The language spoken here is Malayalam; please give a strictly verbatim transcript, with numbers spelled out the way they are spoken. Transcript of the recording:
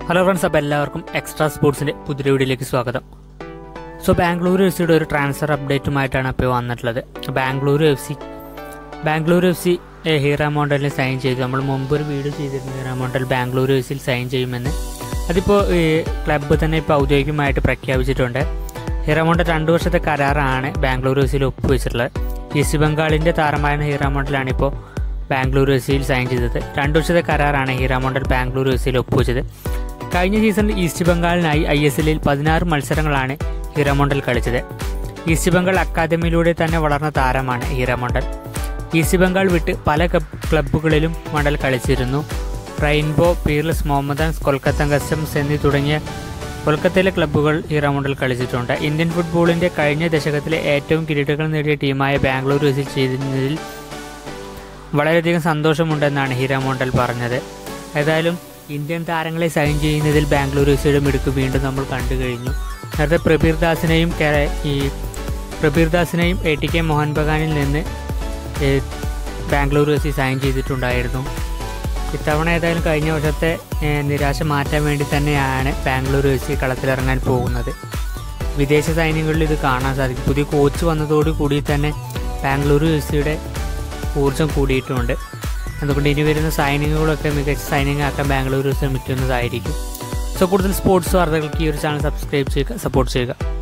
ഹലോ ഫ്രണ്ട്സ്, അപ്പോൾ എല്ലാവർക്കും എക്സ്ട്രാ സ്പോർട്സിൻ്റെ പുതിയ വീഡിയോയിലേക്ക് സ്വാഗതം. സോ ബാംഗ്ലൂർ എഫ് സിയുടെ ഒരു ട്രാൻസ്ഫർ അപ്ഡേറ്റുമായിട്ടാണ് ഇപ്പോൾ വന്നിട്ടുള്ളത്. Bangalore F C Bangalore F C ഹീറാമോണ്ടലിനെ സൈൻ ചെയ്തു. നമ്മൾ മുമ്പ് ഒരു വീഡിയോ ചെയ്തിരുന്നു, ഹീറാമോണ്ടൽ ബാംഗ്ലൂർ എഫ് സിയിൽ സൈൻ ചെയ്യുമെന്ന്. അതിപ്പോൾ ക്ലബ്ബ് തന്നെ ഇപ്പോൾ ഔദ്യോഗികമായിട്ട് പ്രഖ്യാപിച്ചിട്ടുണ്ട്. ഹീറാമോണ്ടൽ രണ്ട് വർഷത്തെ കരാറാണ് ബാംഗ്ലൂർ എഫ് സിയിൽ ഒപ്പുവെച്ചിട്ടുള്ളത്. ഈസ്റ്റ് ബംഗാളിൻ്റെ താരമായ ഹീറാമോണ്ടലാണ് ഇപ്പോൾ ബാംഗ്ലൂർ എഫ് സിയിൽ സൈൻ ചെയ്തത്. രണ്ട് വർഷത്തെ കരാറാണ് ഹീറാമോണ്ടൽ ബാംഗ്ലൂർ എഫ് സിയിൽ ഒപ്പുവെച്ചത്. കഴിഞ്ഞ സീസണിൽ ഈസ്റ്റ് ബംഗാളിനായി ഐ എസ് എല്ലിൽ പതിനാറ് മത്സരങ്ങളാണ് ഹീറാമോണ്ടൽ കളിച്ചത്. ഈസ്റ്റ് ബംഗാൾ അക്കാദമിയിലൂടെ തന്നെ വളർന്ന താരമാണ് ഹീറാമോണ്ടൽ. ഈസ്റ്റ് ബംഗാൾ വിട്ട് പല ക്ലബ്ബുകളിലും മണ്ഡൽ കളിച്ചിരുന്നു. Rainbow, Peerless, Mohammedans, Kolkata Customs എന്നീ തുടങ്ങിയ കൊൽക്കത്തയിലെ ക്ലബ്ബുകൾ ഹീറാമോണ്ടൽ കളിച്ചിട്ടുണ്ട്. ഇന്ത്യൻ ഫുട്ബോളിൻ്റെ കഴിഞ്ഞ ദശകത്തിലെ ഏറ്റവും കിരീടങ്ങൾ നേടിയ ടീമായ ബാംഗ്ലൂർ എഫ് സി ചെയ്യുന്നതിൽ വളരെയധികം സന്തോഷമുണ്ടെന്നാണ് ഹീറാമോണ്ടൽ പറഞ്ഞത്. ഏതായാലും ഇന്ത്യൻ താരങ്ങളെ സൈൻ ചെയ്യുന്നതിൽ ബാംഗ്ലൂർ എഫ് സിയുടെ മിടുക്ക് വീണ്ടും നമ്മൾ കണ്ടു കഴിഞ്ഞു. നേരത്തെ പ്രബീർ ദാസിനെയും ഈ പ്രബീർ ദാസിനെയും എ ടി കെ മോഹൻ ബഗാനിൽ നിന്ന് ബാംഗ്ലൂർ എഫ് സി സൈൻ ചെയ്തിട്ടുണ്ടായിരുന്നു. ഇത്തവണ ഏതായാലും കഴിഞ്ഞ വർഷത്തെ നിരാശ മാറ്റാൻ വേണ്ടി തന്നെയാണ് ബാംഗ്ലൂർ എഫ് സി കളത്തിലിറങ്ങാൻ പോകുന്നത്. വിദേശ സൈന്യങ്ങളിൽ ഇത് കാണാൻ സാധിക്കും. പുതിയ കോച്ച് വന്നതോടുകൂടി തന്നെ ബാംഗ്ലൂർ എഫ് സിയുടെ ഊർജ്ജം കൂടിയിട്ടുണ്ട്. അതുകൊണ്ട് ഇനി വരുന്ന സൈനിങ്ങുകളൊക്കെ മികച്ച സൈനിങ് ആക്കാൻ ബാംഗ്ലൂർ ശ്രമിക്കുന്നതായിരിക്കും. സോ കൂടുതൽ സ്പോർട്സ് വാർത്തകൾക്ക് ഈ ഒരു ചാനൽ സബ്സ്ക്രൈബ് ചെയ്യുക, സപ്പോർട്ട് ചെയ്യുക.